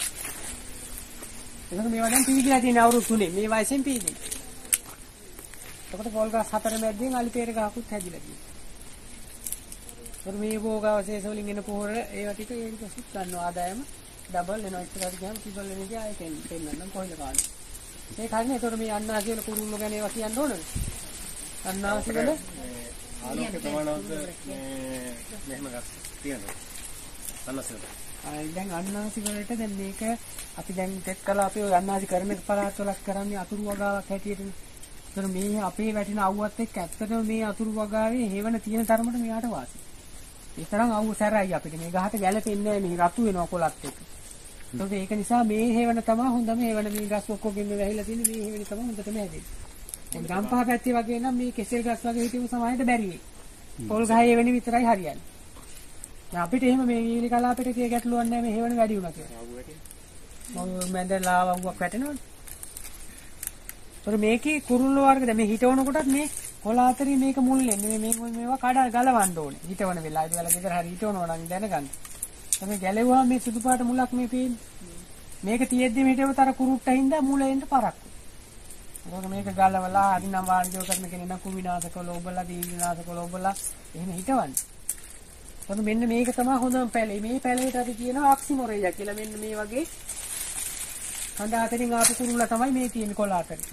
එතකොට මේවා දැන් පීගිලා තියෙන අවුරුදු තුනේ මේ වයසෙන් පීගිලා. එතකොට පොල් ගස් හතර මැද්දෙන් අලිපේර ගහකුත් හැදිලා තියෙනවා. ඒතර මේ භෝගාවශේෂ වලින් එන පොහොර ඒවා ටික ඒක පස්සෙත් ගන්නවා ආදායම ඩබල් වෙනවා. ඉස්සරහට ගියාම ට්‍රිපල් වෙන එක ආයෙත් එන්නම් කොහෙද කාන්නේ. මේ කන්නේ ඒතර මේ අන්නාසි වල කුරුල්ල ගැන ඒවා කියන්න ඕනද? අන්නාසි වල ආලෝක ප්‍රමාණවත් මේ මෙහෙම ගස් තියෙනවා. අන්නසෙ. ආ දැන් අන්නාසි වලට දැන් මේක අපි දැන් ටෙක් කළා අපි ඔය අන්නාසි කරන පළාත් වලක් කරන්නේ අතුරු වගාවක් හැටියටනේ. ඒතර මේ අපේ වැටෙන අවුවත් එක්ක ඇත්තටම මේ අතුරු වගාවේ හේවන තියෙන තරමට මෙයාට වාසි. ඒ තරම් අවු සැරයි අපිට මේ ගහට ගැලපෙන්නේ නැහැ මේ රතු වෙනවා කොලත් එක්ක. ඒකද ඒක නිසා මේ හේවන තමයි හොඳම හේවන මේ ගස් ඔක්කොගෙම වැහිලා තියෙන මේ හේවන තමයි හොඳටම හැදෙන්නේ. දැන් ගම්පහ පැත්තේ වගේ නම් මේ කෙසෙල් ගස් වගේ හිටියු සමායයට බැරි වෙයි. පොල් ගහේ වෙන විතරයි හරියන්නේ. දැන් අපිට එහෙම මේ වීලි කලාපෙට කිය ගැටලුවක් නැහැ මේ හේවන වැඩි වුණා කියලා. අවු වැටෙනවා. මොකද මැදලා අවුවක් වැටෙනවනේ. ඒතර මේකේ කුරුල්ල වර්ග දැන් මේ හිටවන කොටත් මේ කොළ අතරින් මේක මුල් වෙන්නේ මේ මේවා කඩ ගලවන්න ඕනේ. හිටවන වෙලාවදී වල ගෙදර හරි හිටවනවා නම් දැනගන්න. තමයි ගැලෙවුවා මේ සුදු පාට මුලක් මේ පේන්නේ. මේක තියෙද්දි හිටවතර කුරුට්ට හින්දා මුල එන්න පරක්කු. ඒක මේක ගලවලා අදිනම් වාණිජය කරන කෙනෙක් නම් කුමිනාශක ලෝබලා දීවිනාශක ලෝබලා එහෙම හිටවන්නේ. එතකොට මෙන්න මේක තමයි හොඳම පැලේ. මේ පැලේට අපි කියනවා ඔක්සිමොරෙයියා කියලා. මෙන්න මේ වගේ කඳ අතරින් ආපු කුරුල්ල තමයි මේ තියෙන කොළ අතරින්.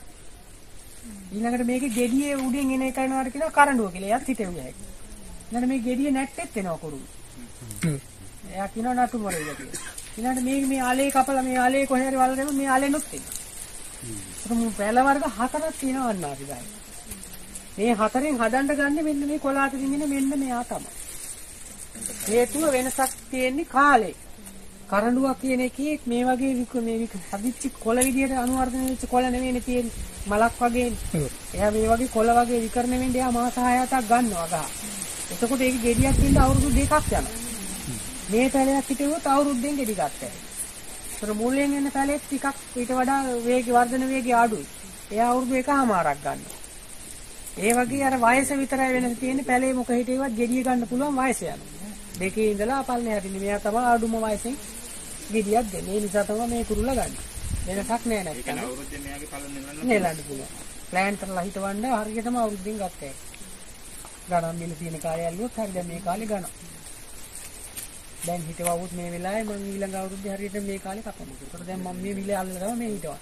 ඊළඟට මේකේ ගෙඩියේ උඩින් එන එකයි නෝර කියනවා කරඬුව කියලා. එයාත් හිටෙව්වා හැකි. ඊළඟට මේ ගෙඩියේ නැට්ටෙත් එනවා කුරුල්ල. එයා කියනවා නටු මොරෙයියා කියලා. ඊළඟට මේ මේ ආලේ කපලා මේ ආලේ කොහේ හරි වල දෙනවා මේ ආලේනොත් එනවා. ඒක මු පැල වර්ග හතරක් තියෙනවා අන්නාසි ගායි. මේ හතරෙන් හදන්න ගන්න මෙන්න මේ කොළ අතරින් එන මෙන්න මෙයා තමයි. හේතුව වෙනසක් තියෙන්නේ කාලේ. කරඬුවක් කියන එකේ මේ වගේ මේ හදිච්ච කොළ විදියට අනුවර්ධනය වෙච්ච කොළ නෙවෙයිනේ තියෙන්නේ. මලක් වගේ. එයා මේ වගේ කොළ වගේ විකරණය වෙන්න එයා මාස හය හතක් ගන්නවා ගහ. එතකොට ඒක ගෙඩියක් දෙන්න අවුරුදු දෙකක් යනවා. මේ පැලයක් හිටෙවොත් අවුරුද්දෙන් ගෙඩි ගත්තා. ඒතර මූලයෙන් එන පැලෙත් ටිකක් ඊට වඩා වේග වර්ධන වේගය අඩුයි. එයා අවුරුදු එකමාරක් ගන්නවා. ඒ වගේ අර වයස විතරයි වෙනස තියෙන්නේ. පැලේ මොක හිටේවත් ගෙඩිය ගන්න පුළුවන් වයස යනවා. දෙකේ ඉඳලා පල්ලේ හැටිනේ මෙයා තමයි අඩුම වයසෙන් ගෙඩියක් දෙන්නේ. ඒ නිසා තමයි මේ කුරුල්ල ගන්න. වෙනසක් නෑ නේද? ඒක අවුරුද්දෙන් මෙයාගේ පලන නෙලන්න නෙලන්න පුළුවන්. ප්ලෑන් කරලා හිටවන්න හරියටම අවුරුද්දෙන් ගත්තා. ගණන් මිල තියෙන කාලය ඇල්ලුවොත් හරි දැන් මේ කාලේ ගන්න. දැන් හිටවවුත් මේ වෙලාවේ මම ඊළඟ අවුරුද්දේ හරියට මේ කාලේ කපමු. ඒකට දැන් මම මේ මිල අල්ලලා මේ හිටවන.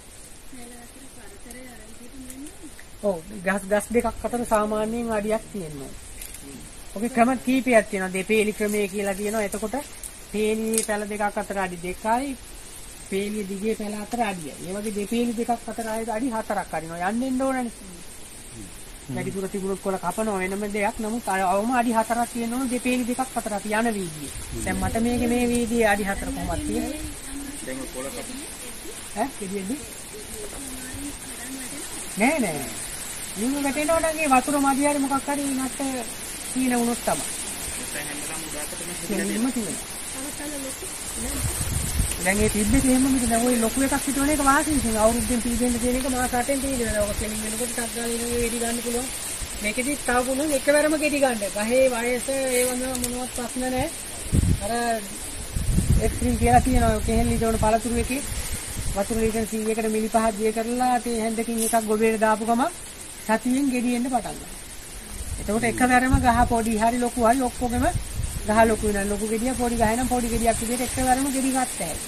ඔව් ගස් ගස් දෙකක් අතර සාමාන්‍යයෙන් අඩියක් තියෙනවා. ඔකේ ක්‍රම කීපයක් තියෙනවා. දෙපේලි ක්‍රමය කියලා කියනවා. එතකොට පේලි පැල දෙකක් අතර අඩි දෙකයි පේලිය දිගේ පැල අතර අඩිය. ඒ වගේ දෙපේලි දෙකක් අතර ආයෙත් අඩි හතරක් අරිනවා. යන්න එන්න ඕනනේ. වැඩිපුර තිබුණොත් කොළ කපනවා වෙනම දෙයක්. නමුත් අවම අඩි හතරක් තියෙන ඕන දෙපේලි දෙකක් අතර අපි යන වීදියේ. දැන් මට මේකේ මේ වීදියේ අඩි හතර කොහොමද තියෙන්නේ? දැන් කොළ කප ඈ කෙදියේදී? නෑ නෑ. නිමු වැටෙනවා නම් ඒ වතුර මදි හරි මොකක් හරි නැත්te සීන වුණොත් තමයි. හැන්දලම් උඩට කෙලින්ම තියෙනවා. දැන් ඒ තිබ්බේ එහෙම මිද දැන් ওই ලොකු එකක් හිටවන එක වාසි ඉතින් අවුරුද්දෙන් පීඩෙන්න තියෙන එක මාස අටෙන් තියෙනවා. ඔක කෙලින් වෙනකොට ටක් ගාලා ඉන්නේ වෙඩි ගන්න පුළුවන්. මේකෙදි තව පුළුවන් එකවරම ගෙඩි ගන්න. ගහේ වයස ඒ වගේ මොනවත් ප්‍රශ්න නැහැ. අර එක්ස්ට්‍රීම් කියලා තියෙනවා කෙහෙල් ලිටවන පළතුරු එකේ වතුර ලීටර් සීයකට මිලි පහක් දිය කරලා තේ හැන්දකින් එකක් ගොබේට දාපු ගමන් සතියෙන් ගෙඩි එන්න පටන් ගන්නවා. එතකොට එකවරම ගහ පොඩි හරි ලොකු හරි ඔක්කොගෙම ගහ ලොකු වෙනවා. ලොකු ගෙඩිය පොඩි ගහ නම් පොඩි ගෙඩියක් විදිහට එකවරම ගෙඩි ගන්න ඇයි.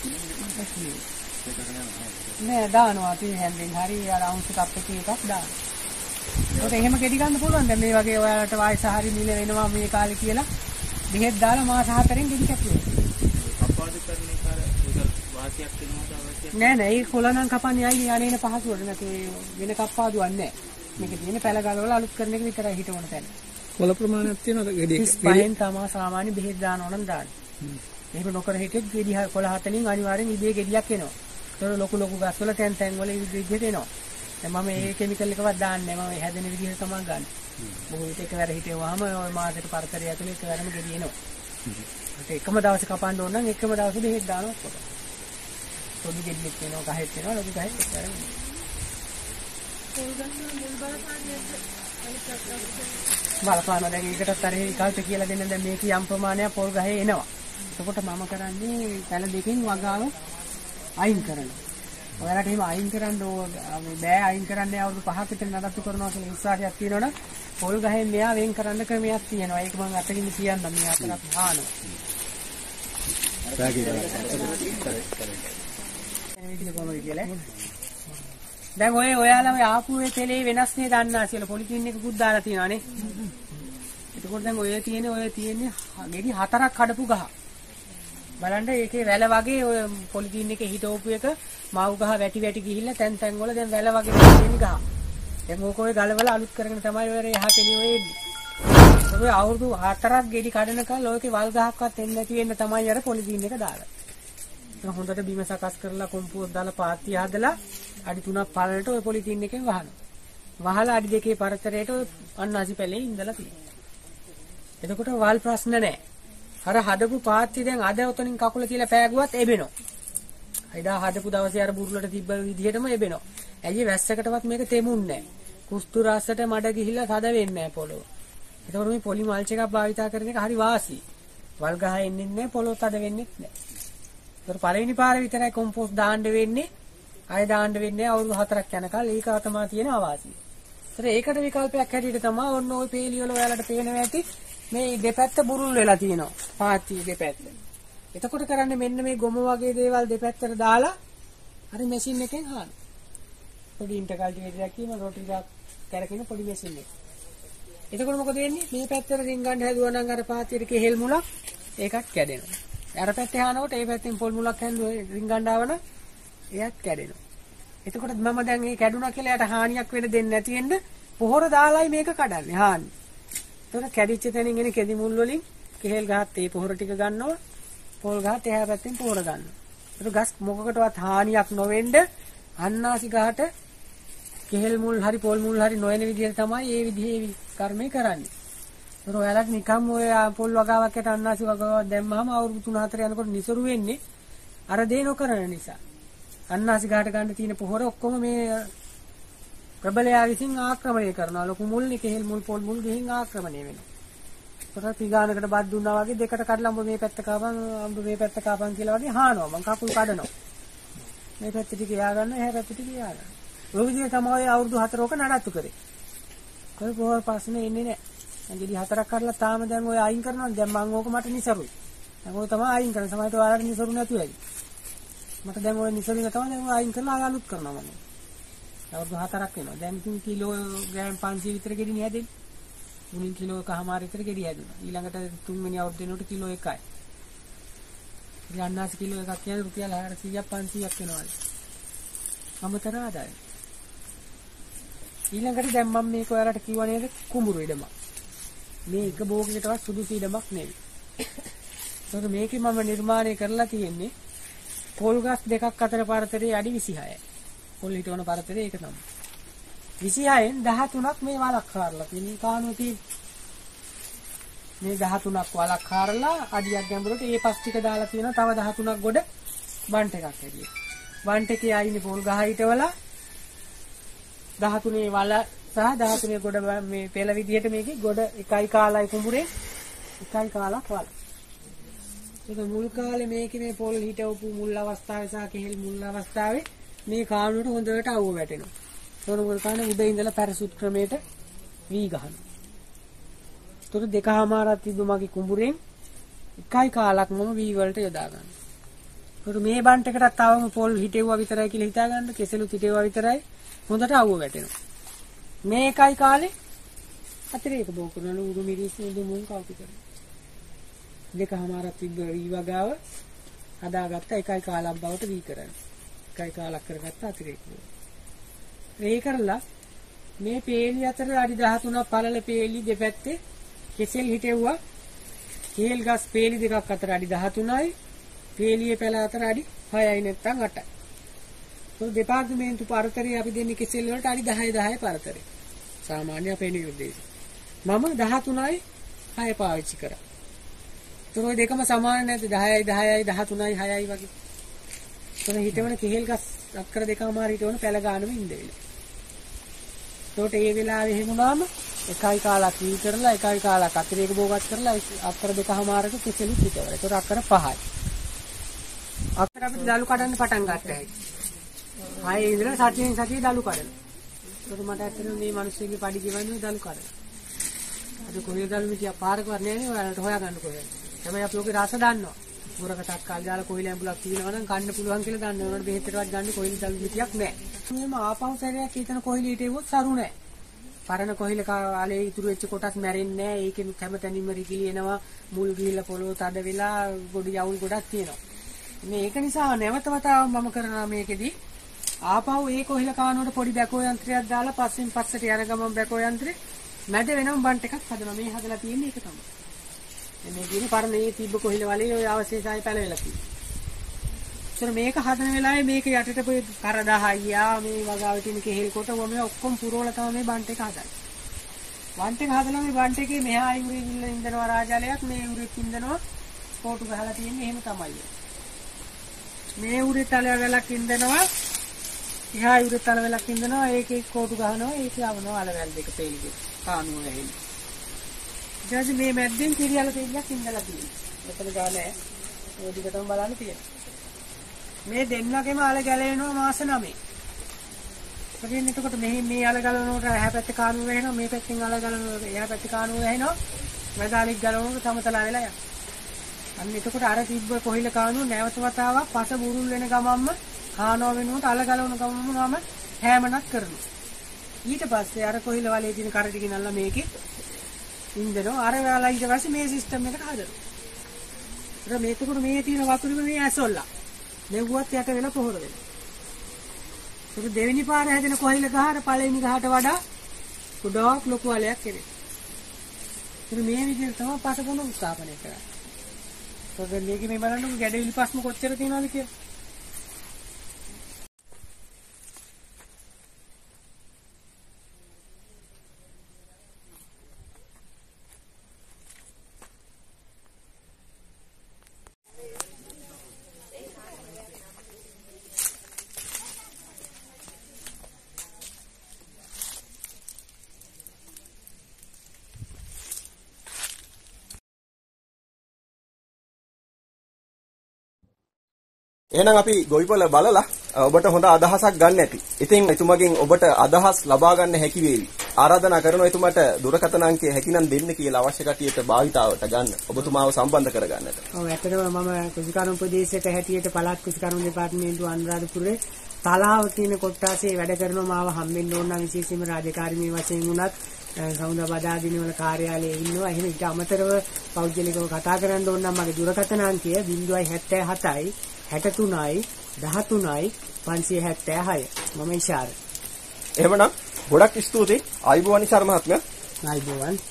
නෑ දානවා තේ හැන්දෙන් හරි අර අවුන්ස් කප් එකේ එකක් දානවා. ඒකට එහෙම ගෙඩි ගන්න පුළුවන්. දැන් මේ වගේ ඔයාලට වයස හරි මිල වෙනවා මේ කාලේ කියලා බෙහෙත් දාලා මාස හතරෙන් ගෙඩි කැපුවා. අපවාද කරන එක අර ඒක වාසියක් වෙනවද අවශ්‍ය නෑ නෑ ඒ කොළ නම් කපන්නේ ආයි යන්නේන පහසුවට නැතු වෙන කප්පාදුවක් නෑ. මේක තියෙන පැල ගලවලා අලුත් කරන එක විතරයි හිටවන තැන. කොළ ප්‍රමාණයක් තියෙනවද ගෙඩි? තිස් පහෙන් තමයි සාමාන්‍ය බෙහෙත් දානවා නම් දාන්න. මේක නොකර හිටියොත් ගෙඩි කොළ හතලින් අනිවාර්යෙන් ඉබේ ගෙඩියක් එනවා. ඒක ලොකු ලොකු ගස් වල තැන් තැන් වල විදිහට එනවා. දැන් මම මේ කිමිකල් එකවත් දාන්නේ නෑ. මම හැදෙන විදිහට තමයි ගන්න. බොහෝ විට එකවර හිටෙවම ওই මාසෙට පරතරය ඇතුලේ එකවරම ගෙඩි එනවා. ඒක එකම දවසේ කපන්න ඕන නම් එකම දවසේ බෙහෙත් දානවා කොහොමද? පොඩි ගෙඩියක් වෙනවා ගහෙත් වෙනවා ලොකු ගහෙත් එකවරම. බලපාන දැන් ඒකටත් අර විකල්ප කියලා දෙන්න දැන් මේක යම් ප්‍රමාණයක් පොල් ගහේ එනවා. එතකොට මම කරන්නේ පැල දෙකෙන් වගාව අයින් කරනවා. ඔයාලට එහෙම අයින් කරන්න ඕන බෑ අයින් කරන්නේ අවුරුදු පහක් විතර නඩත්තු කරනවා කියලා විශ්වාසයක් තියෙනවනම් පොල් ගහෙන් මෙයා වෙන් කරන්න ක්‍රමයක් තියෙනවා. ඒක මම අතකින් කියන්නම් මේ අතරක් හානවා. දැන් ඔය ඔයාලම ආපු ඒ තෙලේ වෙනස් නේ දන්නා කියලා පොලිතින් එකකුත් දාලා තියෙනවානේ. එතකොට දැන් ඔය තියෙන ඔය තියෙන්නේ ගෙඩි හතරක් කඩපු ගහ. බලන්න ඒකේ වැල වගේ ඔය පොලිතින් එකේ හිටවපු එක මාව් ගහ වැටි වැටි ගිහිල්ලා තැන් තැන් වල දැන් වැල වගේ තියෙන ගහ. දැන් ඕක ඔය ගලවල අලුත් කරගෙන තමයි ඔය එහා තෙලිය ඔය එන්නේ. ඔය අවුරුදු හතරක් ගෙඩි කඩන කල් ඔයකේ වල් ගහක්වත් එන්නේ නැති වෙන්න තමයි අර පොලිතින් එක දාලා. දැන් හොඳට බිම සකස් කරලා කොම්පෝස්ට් දාලා පාත්තිය හදලා අඩි තුනක් පළලට ඔය පොලිතින් එකෙන් වහනවා. වහලා අඩි දෙකේ පරතරයට ඔය අන්නාසි පැලේ ඉඳලා තියෙනවා. එතකොට වල් ප්‍රශ්න නැහැ. අර හදපු පාත්තිය දැන් අද උතනින් කකුල තියලා පෑගුවත් එබෙනවා. එදා හදපු දවසේ අර බුරුලට තිබ්බ විදිහටම එබෙනවා. ඇයි වැස්සකටවත් මේක තෙමුන්නේ නැහැ. කුස්තු රාස්සට මඩ ගිහිල්ලා තද වෙන්නේ නැහැ පොළොව. එතකොට මේ පොලි මල්ච් එකක් භාවිතා කරන එක හරි වාසි. වල් ගහ එන්නේ නැහැ පොළොව තද වෙන්නේ නැහැ. ඒතර පළවෙනි පාරේ විතරයි කොම්පෝස්ට් දාන්න වෙන්නේ. ආය දාන්න වෙන්නේ අවුරුදු හතරක් යනකල් ඒක තමයි තියෙන අවාසිය. ඒතර ඒකට විකල්පයක් හැටියට තමයි ඔන්න ওই පේලි වල ඔයාලට පේනවා ඇති මේ දෙපැත්ත බුරුල් වෙලා තියෙනවා. පාත්තිය දෙපැත්ත. එතකොට කරන්නේ මෙන්න මේ ගොම වගේ දේවල් දෙපැත්තට දාලා අර මැෂින් එකෙන් හාන. පොඩි ඉන්ටර්කල්ටිවේටර් එකක් කියම රෝටරි එකක් කරකින පොඩි මැෂින් එක. එතකොට මොකද වෙන්නේ? මේ පැත්තට රින් ගන්න හැදුවා නම් අර පාත්තියට කෙහෙල් මුලක් ඒකත් කැඩෙනවා. අර පැත්තේ හානකොට ඒ පැත්තෙන් පොල් මුලක් හැන්දුවා රින් ගන්න ආවන එයත් කැඩෙනවා. එතකොට මම දැන් මේ කැඩුනා කියලා යට හානියක් වෙන්න දෙන්නේ නැති වෙන්න පොහොර දාලායි මේක කඩන්නේ හානි. එතකොට කැඩිච්ච තැනින් එන කෙදි මුල් වලින් කෙහෙල් ගහත් ඒ පොහොර ටික ගන්නවා. පොල් ගහත් එහා පැත්තෙන් පොහොර ගන්නවා. ඒක ගස් මොකකටවත් හානියක් නොවෙන්න අන්නාසි ගහට කෙහෙල් මුල් හරි පොල් මුල් හරි නොයන විදිහට තමයි මේ විදිහේ කර්මය කරන්නේ. ඒක ඔයාලට නිකම් ඔය පොල් වගාවකට අන්නාසි වගාවක් දැම්මම අවුරුදු තුන හතර යනකොට නිසරු වෙන්නේ අර දේ නොකරන නිසා. අන්නාසි ගහට ගන්න තියෙන පොහොර ඔක්කොම මේ ප්‍රබලයා විසින් ආක්‍රමණය කරනවා. ලොකු මුල් කෙහෙල් මුල් පොල් මුල් ගිහින් ආක්‍රමණය වෙනවා. ඒකට පිගානකට බත් දුන්නා වගේ දෙකට කඩලා අඹ මේ පැත්ත කාපන් අඹ මේ පැත්ත කාපන් කියලා වගේ හානවා. මං කකුල් කඩනවා. මේ පැත්ත ටික යා ගන්න එහා පැත්ත ටික යා ගන්න. ඔය විදිහට තමයි අවුරුදු හතරක නඩත්තු කරේ. කොයි පොහොර ප්‍රශ්නේ ඉන්නේ නැහැ. ගෙඩි හතරක් කඩලා තාම දැන් ඔය අයින් කරනවා. දැන් මං ඕක මට නිසරුයි. දැන් ඔය තමයි අයින් කරන්නේ. සමහරවිට ඔයාලට නිසරු නැතුව ඇති. මට දැන් ඔය නිසරුන තමයි දැන් ඔය අයින් කරලා අලුත් කරනවා මම. අවුරුදු හතරක් වෙනවා. දැන් ඉතින් කිලෝ ග්‍රෑම් පන්සිය විතර ගෙඩි නේ හැදෙන්නේ. මුලින් කිලෝ එකමාර විතර ගෙඩි හැදුනා. ඊළඟට තුන්වෙනි අවුරුද්ද වෙනකොට කිලෝ එකයි. ඉතින් අන්නාසි කිලෝ එකක් කියන්නේ රුපියල් හාරසීයක් පන්සීයක් වෙනවලු. අමතර ආදායම. ඊළඟට දැන් මම මේක ඔයාලට කිව්වා නේද කුඹුරු ඉඩම. මේ එක භෝගයකටවත් සුදුසු ඉඩමක් නෙවෙයි. ඒක මේකේ මම නිර්මාණය කරලා තියෙන්නේ පොල් ගස් දෙකක් අතර පරතරය අඩි විසිහයයි. පොල් හිටවන පරතරය ඒක තමයි. විසිහයෙන් දහතුනක් මේ වලක් කාරලා තියෙන කාණුව තියෙන. මේ දහතුනක් වලක් කාරලා අඩියක් ගැඹුරට ඒ පස් ටික දාලා තියෙනවා තව දහතුනක් ගොඩ බන්ට් එකක් ඇදියේ. බන්ට් එකේ ආයිනේ පොල් ගහ හිටවලා දහතුනේ වල සහ දහතුනේ ගොඩ මේ පෙළ විදියට මේකේ ගොඩ එකයි කාලයි කුඹුරේ එකයි කාලක් වල. ඒක මුල් කාලේ මේකේ මේ පොල් හිටවපු මුල් අවස්ථාවේ සහ කෙහෙල් මුල් අවස්ථාවේ මේ කාණුවට හොඳට අවුව වැටෙනවා. තොරමුල් කාණේ උඩ ඉඳලා පැරසුත් ක්‍රමයට වී ගහනවා. තොර දෙකමාරක් තිබ්බ මගේ කුඹුරෙන් එකයි කාලක් මම වී වලට යොදා ගන්නවා. තොර මේ බන්ට් එකටත් තවම පොල් හිටෙවුවා විතරයි කියලා හිතා ගන්න කෙසෙලුත් හිටෙවුවා විතරයි හොඳට අවුව වැටෙනවා. මේ එකයි කාලේ අතිරේක බෝ කරන උරු මිරිස් උදු මුං කවුටි කරනවා. දෙකමාරක් තිබ්බ වී වගාව හදාගත්ත එකයි කාලක් බවට වී කරන්නේ. එකයි කාලක් කරගත්ත අතිරේක බෝ. මේ කරලා මේ පේලි අතර අඩි දහතුනක් පළල පේලි දෙපැත්තේ කෙසෙල් හිටෙව්වා. කේල් ගස් පේලි දෙකක් අතර අඩි දහතුනයි පේලියේ පැල අතර අඩි හයයි නැත්නම් අටයි. ඒ දෙපාර්තමේන්තු පරතරය අපි දෙන්නේ කෙසෙල් වලට අඩි දහය දහය පරතරය. සාමාන්‍ය අපේ නිර්දේශය. මම දහතුනයි හය පාවිච්චි කරා. ඒක ඔය දෙකම සමාන නැද්ද දහයයි දහයයි දහතුනයි හයයි වගේ. ඒක හිටවන කේල් ගස් අක්කර දෙකමාර හිටවන පැල ගානම ඉඳෙවිලා. ඒකට ඒ වෙලාවේ එහෙම වුණාම එකයි කාලක් වී කරලා එකයි කාලක් අතිරේක භෝගත් කරලා අක්කර දෙකමාරක කෙසෙලු හිටවලා. ඒකට අක්කර පහයි. අක්කර අපිට දලු කඩන්න පටන් ගත්තා. ආයේ ඉඳලා සතියෙන් සතිය දලු කඩනවා. ඒක මට ඇත්තටම මේ මිනිස්සුන්ගේ පඩි ගෙවන්නේ දලු කඩනවා. අද කොහේ දලු මිටිය පාරකවත් නෑනේ ඔයාලට හොයාගන්න කොහෙද. තමයි අපි ඔගේ රස දන්නවා. මුරකටක් කාල් දාලා කොයිල ඇඹුලක් තියෙනවා නම් කන්න පුළුවන් කියලා දන්න ඕනට බෙහෙතරවත් ගන්න කොයිල දලු මිටියක් නෑ. මේම ආපහු සැරයක් හිතන කොයිල හිටෙවොත් සරු නෑ. පරණ කොහිල කාලේ ඉතුරු වෙච්ච කොටස් මැරෙන්නේ නෑ. ඒකෙන් හැමතැනින්ම රිකිලි එනවා. මුල් ගිහිල්ලා පොළොව තද වෙලා ගොඩි යවුල් ගොඩක් තියෙනවා. මේක නිසා නැවත වතාවක් මම කරනවා මේකෙදි ආපහු ඒ කොහිල කානුවට පොඩි බැකෝ යන්ත්‍රයක් දාලා පස්සෙන් පස්සට යන ගමන් බැකෝ යන්ත්‍රේ මැද වෙනම බන්ට් එකක් හදනවා. මේ හදලා තියෙන්නේ ඒක තමයි. මේ කියන්නේ පරණ ඒ තිබ්බ කොහිල වලේ ඔය අවශේෂයි පැල වෙලා තියෙන්නේ. ඒතර මේක හදන වෙලාවේ මේක යටට පොයි කරදහයියා මේ වගාවේ තියෙන කෙහෙල් කොට මේ ඔක්කොම පුරවලා තමයි මේ බන්ට් එක හදන්නේ. බන්ට් එක හදලා මේ බන්ට් එකේ මෙහා ඉවුරේ ඉන්න ඉඳනවා රාජාලයක් මේ ඉවුරෙත් ඉඳනවා කෝටු ගහලා තියෙන්නේ එහෙම තමයි. මේ උරේ තල වැලක් ඉඳනවා එහා උරේ තල වැලක් ඉඳනවා ඒකේ කෝටු ගහනවා ඒකේ આવනවා අලවැල් දෙක පෙළිගේ කානුව ඇහිලි. ඊට මේ මැද්දෙන් කිරියල තෙලියක් ඉඳලා තියෙනවා. මෙතන ගානේ ඔය දිගටම බලන්න තියෙනවා. මේ දෙන්නගෙම අල ගැලවෙනවා මාස නවය. ඉතින් එතකොට මෙහි මේ අල ගලවනකොට එහා පැත්තේ කානුව වැහෙනවා මේ පැත්තෙන් අල ගලවනකොට එහා පැත්තේ කානුව වැහෙනවා මැදාලික් ගලවනකොට සමතලා වෙලා යනවා. අන්න එතකොට අර තිබ්බ කොහිල කානුව නැවත වතාවක් පස බුරුල් වෙන ගමන්ම කානුව වෙනුවට අල ගලවන ගමන්ම මම හැමනක් කරනවා. ඊට පස්සේ අර කොහිල වලේ තියෙන කර ටික නල්ලා මේකේ ඉන්දනවා අර වෙලාව ඊට පස්සේ මේ සිස්ටම් එකට හදනවා. ඊට මේකට මේ තියෙන වතුරේ මේ ඇසොල්ලා මෙව්වත් යට වෙලා පොහොර වෙනවා. ඒක දෙවෙනි පාර හැදෙන කොහිල ගහට පළවෙනි ගහට වඩා ගොඩක් ලොකු වලයක් එනවා. ඒක මේ විදිහට තමයි පසකොන ස්ථාපනය කරන්නේ. ඔබ මේකේ මේ බලන්නකො ගැඩවිලි පස්ම කොච්චර තියෙනවද කියලා. එහෙනම් අපි ගොවිපළ බලලා ඔබට හොඳ අදහසක් ගන්න ඇති. ඉතින් එතුමගෙන් ඔබට අදහස් ලබා ගන්න හැකි වේවි. ආරාධනා කරනවා එතුමාට දුරකථන අංකය හැකිනම් දෙන්න කියලා අවශ්‍ය කටියට භාවිතාවට ගන්න. ඔබතුමාව සම්බන්ධ කරගන්නට. ඔව් ඇත්තටම මම කුසිකරුන් ප්‍රදේශයට හැටියට පළාත් කුසිකරුන් දෙපාර්තමේන්තුව අනුරාධපුරේ තලාව තියෙන කොට්ටාසේ වැඩ කරනවා මාව හම්බෙන්න ඕන නම් විශේෂයෙන්ම රාජකාරී වශයෙන් උනත් සමුදා බදාදින වල කාර්යාලයේ ඉන්නවා. එහෙම ඊට අමතරව පෞද්ගලිකව කතා කරන්න ඕන නම් මගේ දුරකථන අංකය zero seven seven six three thirteen five seven six. මම ඉෂාර. එහෙමනම් ගොඩක් ස්තුතියි ආයුබෝවන් ඉෂාර මහත්මයා. ආයුබෝවන්.